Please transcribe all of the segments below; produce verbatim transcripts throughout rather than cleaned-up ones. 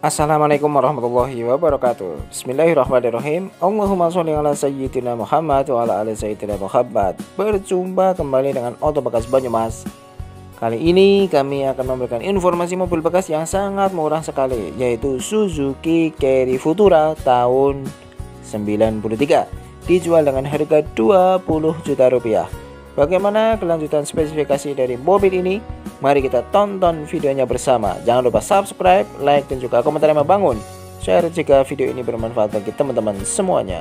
Assalamualaikum warahmatullahi wabarakatuh. Bismillahirrahmanirrahim. Allahumma sholli ala sayyidina Muhammad wa ala ali sayyidina Muhammad. Berjumpa kembali dengan Auto Bekas Banyumas. Kali ini kami akan memberikan informasi mobil bekas yang sangat murah sekali, yaitu Suzuki Carry Futura tahun sembilan puluh tiga, dijual dengan harga dua puluh juta rupiah. Bagaimana kelanjutan spesifikasi dari mobil ini? Mari kita tonton videonya bersama. Jangan lupa subscribe, like, dan juga komentar yang membangun. Share jika video ini bermanfaat bagi teman-teman semuanya.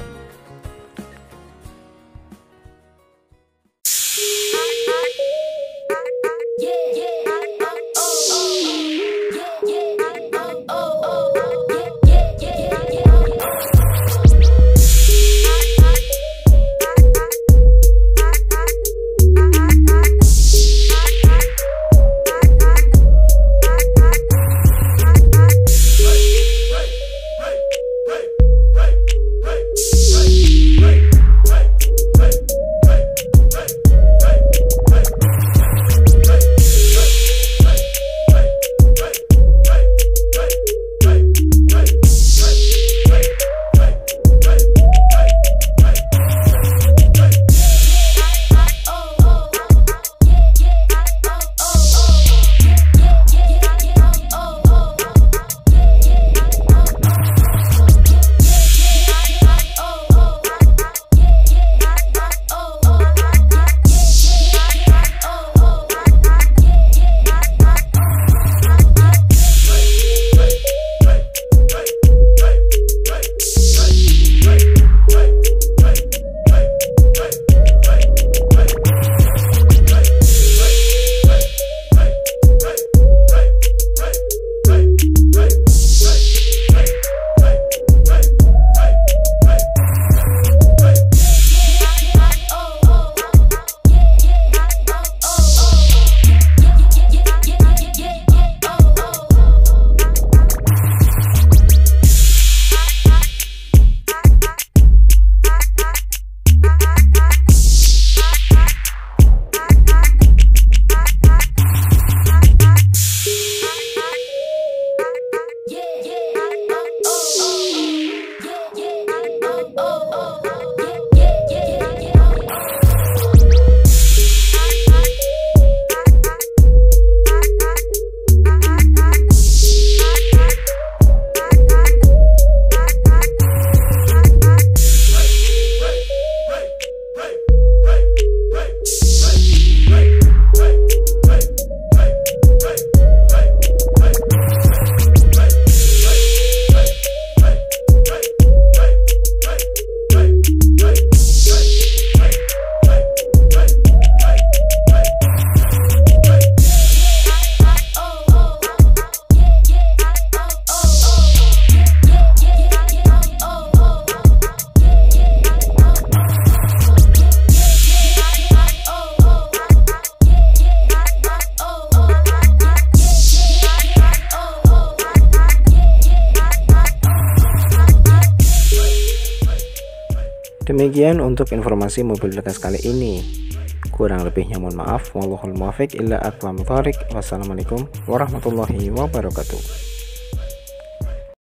Demikian untuk informasi mobil bekas kali ini. Kurang lebihnya mohon maaf. Wallahul muwaffiq illa aqwamit thoriq. Wassalamualaikum warahmatullahi wabarakatuh.